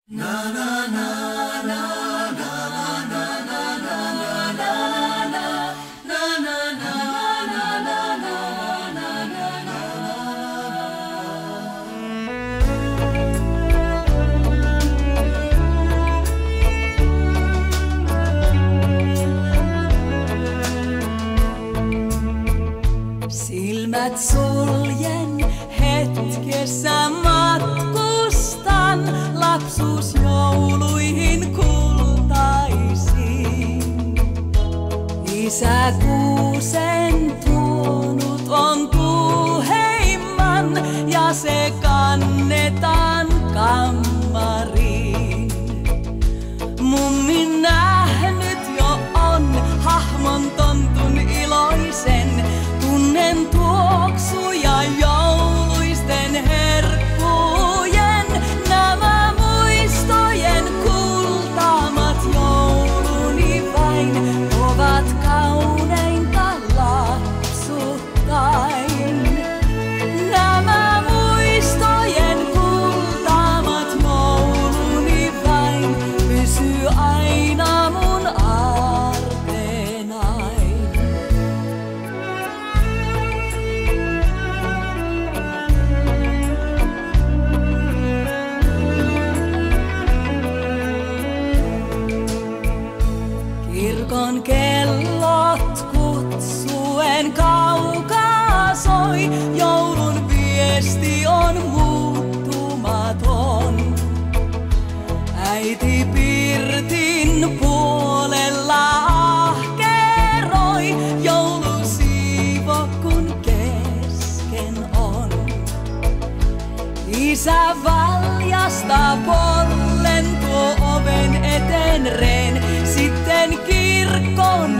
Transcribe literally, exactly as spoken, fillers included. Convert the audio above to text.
Silmät suljen, hetkessä matkustan lapsuusjouluihin kultaisiin. Isä kuusen tuonut on tuuheimman ja se kannetaan kammariin. Mummin nähnyt jo on hahmon tontun iloisen. Tunnen tuoksuja jouluisten herkkujen, nämä muistojen kultaamat jouluni vain ovat kauneinta lapsuuttain. Nämä muistojen kultaamat jouluni vain pysyy aina mun artenain. Kirkon kellot kutsuen kaukaa soi, joulun viesti on muuttumaton. Äiti pirtin puolella ahkeroi, joulusiivo kun kesken on. Isä valjastaa pollen tuo oven eteen reen, sitten kirkkoon